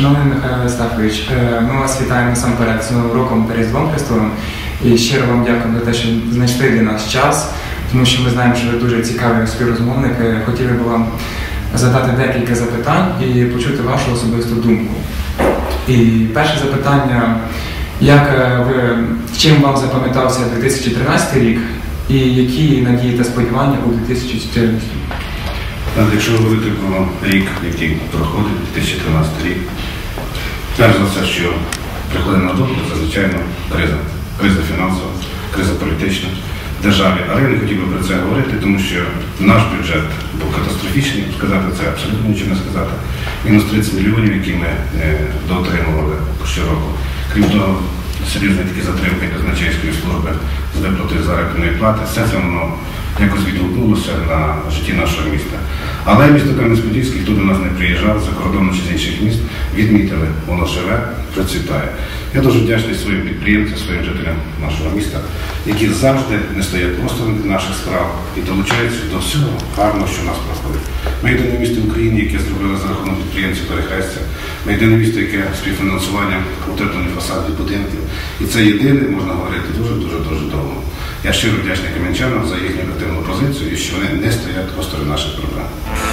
Шановний Михайло Остафович, ми вас вітаємо насамперед з Новим роком та Різдвом Христовим. І щиро вам дякуємо за те, що знайшли для нас час, тому що ми знаємо, що ви дуже цікавий співрозмовник. Хотіли б вам задати декілька запитань і почути вашу особисту думку. І перше запитання, чим вам запам'ятався 2013 рік і які надії та сподівання у 2014? Якщо говорити про рік, який проходить, 2013 рік, перш за все, що приходить на думку, це, звичайно, криза. Криза фінансова, криза політична в державі. Але я не хотів би про це говорити, тому що наш бюджет був катастрофічний, сказати це абсолютно нічого не сказати. Мінус 30 мільйонів, які ми доотримували щороку. Крім того, серйозні такі затримки казначейської служби з виплати заробітної плати. Все це воно якось відгукнулося на житті нашого міста. Але місто Кам'янець-Подільський, хто до нас не приїжджав, за кордону чи з інших міст, відмітили, воно живе, процвітає. Я дуже вдячний своїм підприємцям, своїм жителям нашого міста, які завжди не стоять осторонь наших справ і долучаються до всього гарного, що в нас проходить. Ми єдине місто в Україні, яке зробило за рахунок підприємців перехрестя. Ми єдине місто, яке співфінансуванням утеплені фасадів будинків. І це єдине, можна говорити, дуже довго. Я щиро вдячний кам'янчанам за їхню активну позицію і що вони не стоять осторонь наших проблем.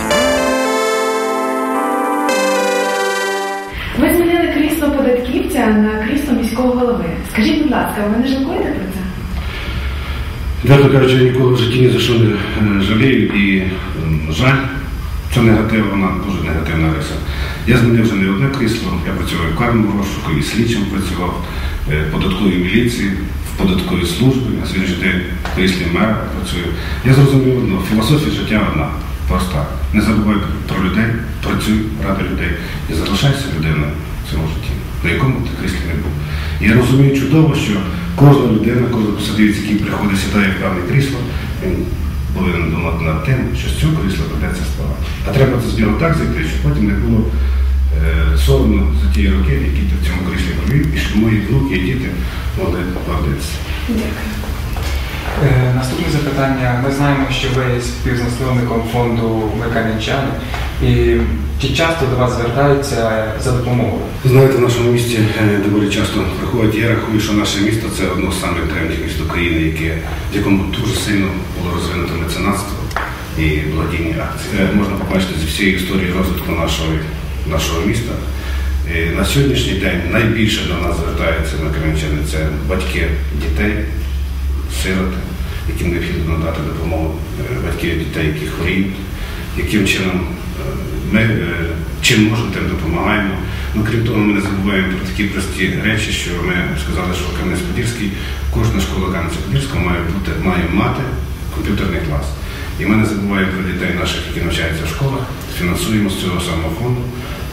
Ви змінили крісло податківця на крісло міського голови. Скажіть, будь ласка, ви не жалкуєте про це? Відверто кажучи, я ніколи в житті ні за що не жалію і жаль. Це негатив, вона дуже негативна риса. Я змінив вже не одне крісло, я працював в карному розшуку, і слідчим працював, в податковій міліції, в податковій службі, на сьогоднішній день в кріслі мера працюю. Я зрозумів одно, філософія життя одна, проста. Не забувай про людей, працюй ради людей і залишайся людиною в цьому житті, на якому ти кріслі не був. І я розумію чудово, що кожна людина, кожен посадівець, який приходить, сідає в певне крісло, він повинен думати над тим, що з цього крісла придеться ставати. А треба це збірно так зайти, щоб потім не було соромно за ті роки, які ти в цьому кріслі провів, і щоб мої внуки і діти могли гордитися. Дякую. Наступне запитання. Ми знаємо, що ви є співзасновником фонду «Ми кам'янчани». І чи часто до вас звертаються за допомогою? Ви знаєте, в нашому місті доволі часто приходять. Я рахую, що наше місто – це одне з самих древніх міст України, в якому дуже сильно було розвинуто меценатство і благодійні акції. Можна побачити зі всієї історії розвитку нашого міста. На сьогоднішній день найбільше до нас звертаються на кам'янчани – це батьки дітей, сироти, яким необхідно надати допомогу, батьки дітей, які хворіють, яким чином ми чим можемо, тим допомагаємо. Ну, крім того, ми не забуваємо про такі прості речі, що ми сказали, що Кам'янець-Подільський, кожна школа Кам'янця-Подільського має мати комп'ютерний клас. І ми не забуваємо про дітей наших, які навчаються в школах, фінансуємо з цього самого фонду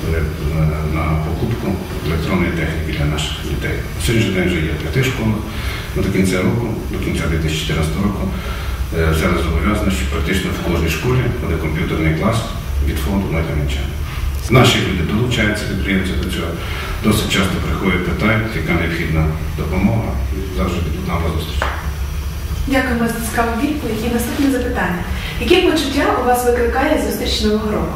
на покупку електронної техніки для наших дітей. Сьогодні день вже є в 5 школах. До кінця року, до кінця 2014 року, взяли зобов'язання, що практично в кожній школі буде комп'ютерний клас від фонду «Ми кам'янчани». Наші люди долучаються, підприємці до цього. Досить часто приходять, питають, яка необхідна допомога, і завжди підуть нам на зустріч. Дякуємо за цікаву відповідь. І наступне запитання. Які почуття у вас викликає зустріч Нового року?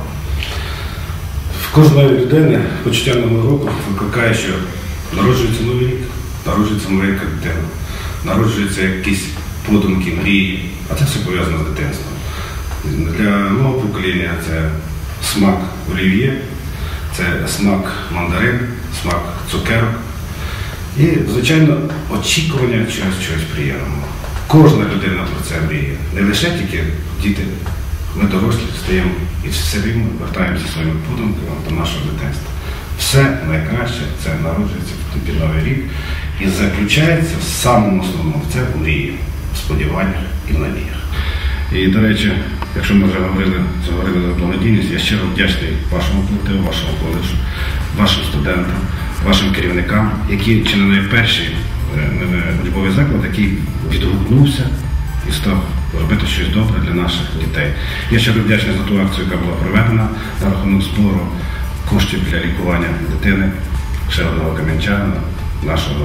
В кожної людини почуття Нового року викликає, що народжується новий рік, народжується маленька дитина, народжуються якісь подумки, мрії, а це все пов'язано з дитинством. Для нового покоління це смак олів'є, це смак мандарин, смак цукерок і, звичайно, очікування чогось приємного. Кожна людина про це мріє. Не лише тільки діти, ми дорослі стаємо і все рівно вертаємося своїми подумками до нашого дитинства. Все найкраще це народжується під Новий рік і заключається в самому основному, це в мрії, в сподіваннях і в надіях. І, до речі, якщо ми вже говорили за благодійність, я щиро вдячний вашому колективу, вашому коледжу, вашим студентам, вашим керівникам, які чи не найперший учбовий заклад, який відгукнувся і став робити щось добре для наших дітей. Я щиро вдячний за ту акцію, яка була проведена за рахунок збору коштів для лікування дитини, ще одного кам'янчанина, нашого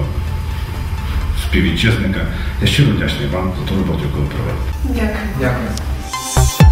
співвітчизника. Я щиро вдячний вам за ту роботу, яку ви провели. Дякую. Дякую.